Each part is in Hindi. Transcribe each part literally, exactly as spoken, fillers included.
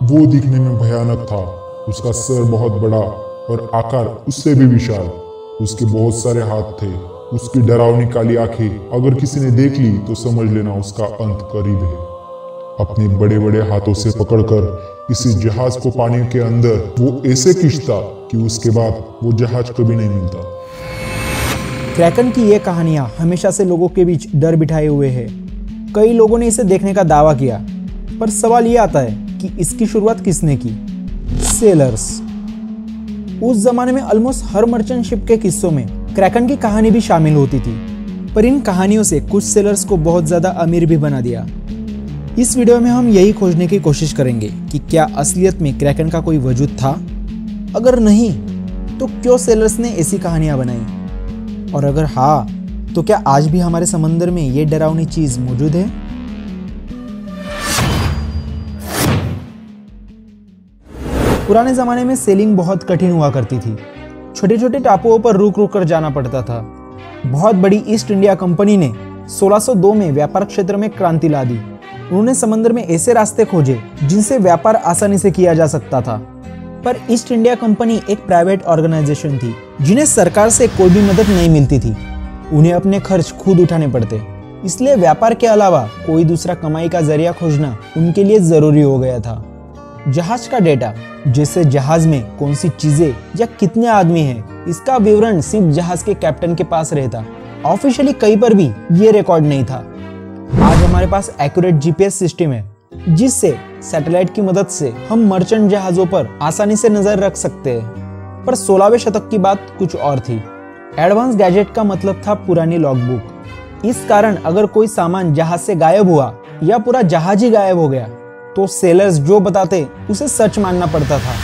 वो दिखने में भयानक था। उसका सर बहुत बड़ा और आकार उससे भी विशाल। उसके बहुत सारे हाथ थे। उसकी डरावनी काली आंखें अगर किसी ने देख ली तो समझ लेना उसका अंत करीब है। अपने बड़े बड़े हाथों से पकड़कर इसी जहाज को पानी के अंदर वो ऐसे खींचता कि उसके बाद वो जहाज कभी नहीं मिलता। क्रैकन की ये कहानियां हमेशा से लोगों के बीच डर बिठाए हुए है। कई लोगों ने इसे देखने का दावा किया, पर सवाल ये आता है कि इसकी शुरुआत किसने की? सेलर्स। उस जमाने में ऑलमोस्ट हर मर्चेंट शिप के किस्सों में क्रैकन की कहानी भी शामिल होती थी, पर इन कहानियों से कुछ सेलर्स को बहुत ज्यादा अमीर भी बना दिया। इस वीडियो में हम यही खोजने की कोशिश करेंगे कि क्या असलियत में क्रैकन का कोई वजूद था? अगर नहीं, तो क्यों सेलर्स ने ऐसी कहानियां बनाई? और अगर हाँ, तो क्या आज भी हमारे समंदर में ये डरावनी चीज मौजूद है? पुराने जमाने में सेलिंग बहुत कठिन हुआ करती थी। छोटे छोटे टापुओं पर रुक रुक कर जाना पड़ता था। बहुत बड़ी ईस्ट इंडिया कंपनी ने सोलह सौ दो में व्यापार क्षेत्र में क्रांति ला दी। उन्होंने समंदर में ऐसे रास्ते खोजे जिनसे व्यापार आसानी से किया जा सकता था। पर ईस्ट इंडिया कंपनी एक प्राइवेट ऑर्गेनाइजेशन थी, जिन्हें सरकार से कोई भी मदद नहीं मिलती थी। उन्हें अपने खर्च खुद उठाने पड़ते, इसलिए व्यापार के अलावा कोई दूसरा कमाई का जरिया खोजना उनके लिए जरूरी हो गया था। जहाज का डेटा, जैसे जहाज में कौन सी चीजें या कितने आदमी हैं, इसका विवरण सिर्फ जहाज के कैप्टन के पास रहता। ऑफिशियली कहीं पर भी ये रिकॉर्ड नहीं था। आज हमारे पास एक्यूरेट जीपीएस सिस्टम है, जिससे सैटेलाइट की मदद से हम मर्चेंट जहाजों पर आसानी से नजर रख सकते हैं। पर सोलहवें शतक की बात कुछ और थी। एडवांस गैजेट का मतलब था पुरानी लॉगबुक। इस कारण अगर कोई सामान जहाज से गायब हुआ या पूरा जहाज ही गायब हो गया, तो सेलर्स जो बताते उसे सच मानना पड़ता था।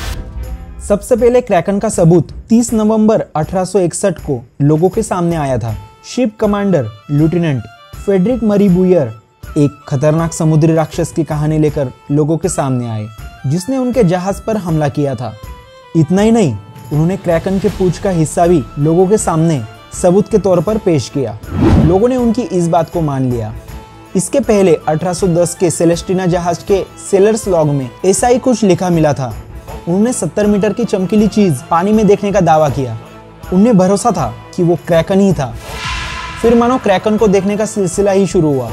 सबसे पहले क्रैकन का सबूत तीस नवंबर अठारह सौ इकसठ को लोगों के सामने आया था। शिप कमांडर लेफ्टिनेंट फ्रेडरिक मरी बुयर एक खतरनाक समुद्री राक्षस की कहानी लेकर लोगों के सामने आए, जिसने उनके जहाज पर हमला किया था। इतना ही नहीं, उन्होंने क्रैकन के पूंछ का हिस्सा भी लोगों के सामने सबूत के तौर पर पेश किया। लोगों ने उनकी इस बात को मान लिया। इसके पहले अठारह सौ दस के सेलेस्टिना जहाज के सेलर्स लॉग में ऐसा ही कुछ लिखा मिला था। उन्होंने सत्तर मीटर की चमकीली चीज पानी में देखने का दावा किया। उन्हें भरोसा था कि वो क्रैकन ही था। फिर मानो क्रैकन को देखने का सिलसिला ही शुरू हुआ।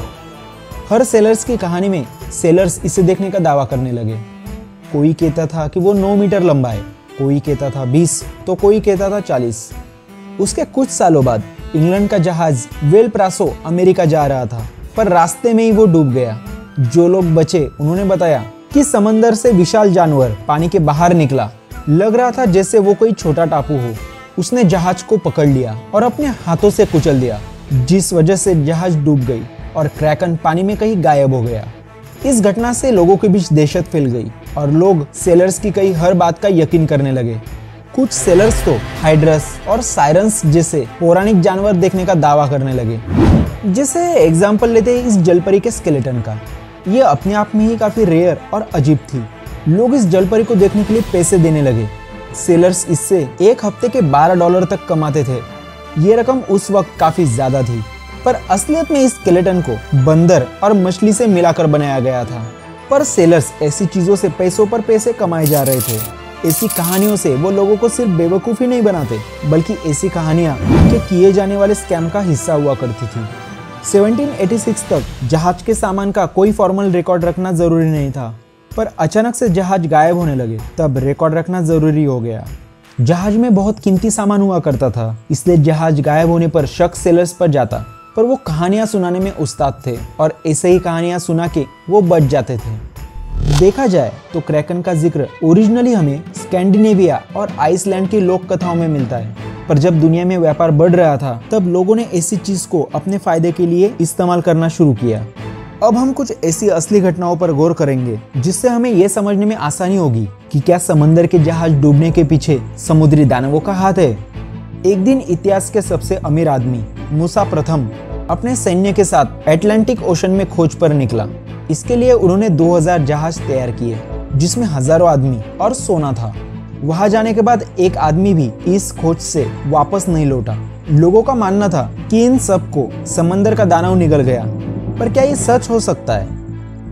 हर सेलर्स की कहानी में सेलर्स इसे देखने का दावा करने लगे। कोई कहता था कि वो नौ मीटर लंबा है, कोई कहता था बीस, तो कोई कहता था चालीस। उसके कुछ सालों बाद इंग्लैंड का जहाज वेल प्रासो अमेरिका जा रहा था, पर रास्ते में ही वो डूब गया। जो लोग बचे उन्होंने बताया कि समंदर से विशाल जानवर पानी के बाहर निकला। लग रहा था जैसे वो कोई छोटा टापू हो। उसने जहाज को पकड़ लिया और अपने हाथों से कुचल दिया, जिस वजह से जहाज डूब गई और क्रैकन पानी में कहीं गायब हो गया। इस घटना से लोगों के बीच दहशत फैल गई और लोग सेलर्स की कई हर बात का यकीन करने लगे। कुछ सेलर्स तो हाइड्रस और साइरन्स जैसे पौराणिक जानवर देखने का दावा करने लगे। जैसे एग्जाम्पल लेते हैं इस जलपरी के स्केलेटन का। ये अपने आप में ही काफी रेयर और अजीब थी। लोग इस जलपरी को देखने के लिए पैसे देने लगे। सेलर्स इससे एक हफ्ते के बारह डॉलर तक कमाते थे। ये रकम उस वक्त काफी ज्यादा थी, पर असलियत में इस स्केलेटन को बंदर और मछली से मिलाकर बनाया गया था। पर सेलर्स ऐसी चीजों से पैसों पर पैसे कमाए जा रहे थे। ऐसी कहानियों से वो लोगों को सिर्फ बेवकूफ ही नहीं बनाते, बल्कि ऐसी कहानियां उनके किए जाने वाले स्कैम का हिस्सा हुआ करती थी। सत्रह सौ छियासी तक जहाज के सामान का कोई फॉर्मल रिकॉर्ड रखना जरूरी नहीं था, पर अचानक से जहाज गायब होने लगे, तब रिकॉर्ड रखना जरूरी हो गया। जहाज में बहुत कीमती सामान हुआ करता था, इसलिए जहाज गायब होने पर शक सेलर्स पर जाता। पर वो कहानियां सुनाने में उस्ताद थे और ऐसे ही कहानियां सुना के वो बच जाते थे। देखा जाए तो क्रैकन का जिक्र ओरिजिनली हमें स्कैंडिनेविया और आइसलैंड की लोक कथाओं में मिलता है, पर जब दुनिया में व्यापार बढ़ रहा था, तब लोगों ने ऐसी चीज को अपने फायदे के लिए इस्तेमाल करना शुरू किया। अब हम कुछ ऐसी असली घटनाओं पर गौर करेंगे, जिससे हमें यह समझने में आसानी होगी कि क्या समंदर के जहाज डूबने के पीछे समुद्री दानवों का हाथ है। एक दिन इतिहास के सबसे अमीर आदमी मूसा प्रथम अपने सैन्य के साथ अटलांटिक ओशन में खोज पर निकला। इसके लिए उन्होंने दो हज़ार जहाज तैयार किए, जिसमें हजारों आदमी और सोना था। वहां जाने के बाद एक आदमी भी इस खोज से वापस नहीं लौटा। लोगों का मानना था कि इन सब को समंदर का दानव निगल गया, पर क्या ये सच हो सकता है?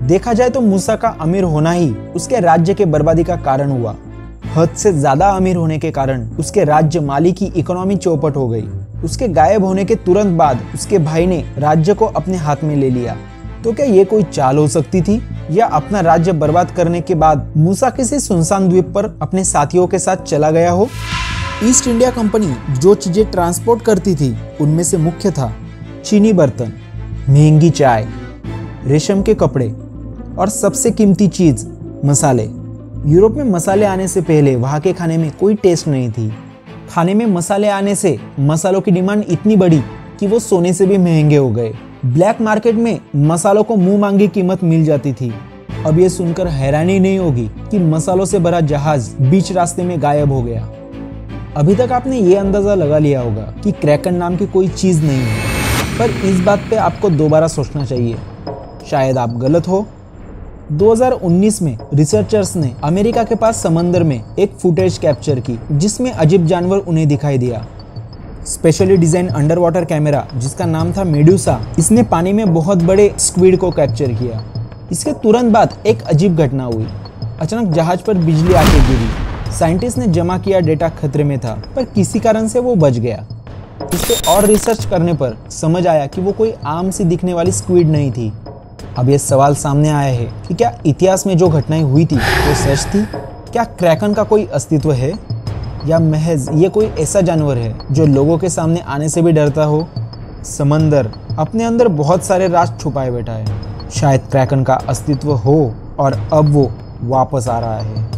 देखा जाए तो मूसा का अमीर होना ही उसके राज्य के बर्बादी का कारण हुआ। हद से ज्यादा अमीर होने के कारण उसके राज्य माली की इकोनॉमी चौपट हो गई। उसके गायब होने के तुरंत बाद उसके भाई ने राज्य को अपने हाथ में ले लिया। तो क्या ये कोई चाल हो सकती थी, या अपना राज्य बर्बाद करने के बाद मूसा किसी सुनसान द्वीप पर अपने साथियों के साथ चला गया हो? ईस्ट इंडिया कंपनी जो चीजें ट्रांसपोर्ट करती थी उनमें से मुख्य था चीनी बर्तन, महंगी चाय, रेशम के कपड़े और सबसे कीमती चीज मसाले। यूरोप में मसाले आने से पहले वहाँ के खाने में कोई टेस्ट नहीं थी। खाने में मसाले आने से मसालों की डिमांड इतनी बढ़ी कि वो सोने से भी महंगे हो गए। ब्लैक मार्केट में मसालों को मुंह मांगी कीमत मिल जाती थी। अब ये सुनकर हैरानी नहीं होगी कि मसालों से भरा जहाज बीच रास्ते में गायब हो गया। अभी तक आपने ये अंदाजा लगा लिया होगा कि क्रैकन नाम की कोई चीज नहीं है, पर इस बात पे आपको दोबारा सोचना चाहिए। शायद आप गलत हो। दो हज़ार उन्नीस में रिसर्चर्स ने अमेरिका के पास समंदर में एक फुटेज कैप्चर की जिसमें अजीब जानवर उन्हें दिखाई दिया। Specially design underwater camera जिसका नाम था मेडूसा, इसने पानी में बहुत बड़े स्क्विड को कैप्चर किया। इसके तुरंत बाद एक अजीब घटना हुई। अचानक जहाज पर बिजली आके गिरी। साइंटिस्ट ने जमा किया डेटा खतरे में था, पर किसी कारण से वो बच गया। इस पे और रिसर्च करने पर समझ आया कि वो कोई आम सी दिखने वाली स्क्विड नहीं थी। अब ये सवाल सामने आया है कि क्या इतिहास में जो घटनाएं हुई थी वो सच थी? क्या क्रैकन का कोई अस्तित्व है, या महज ये कोई ऐसा जानवर है जो लोगों के सामने आने से भी डरता हो? समंदर अपने अंदर बहुत सारे राज छुपाए बैठा है। शायद क्रैकन का अस्तित्व हो और अब वो वापस आ रहा है।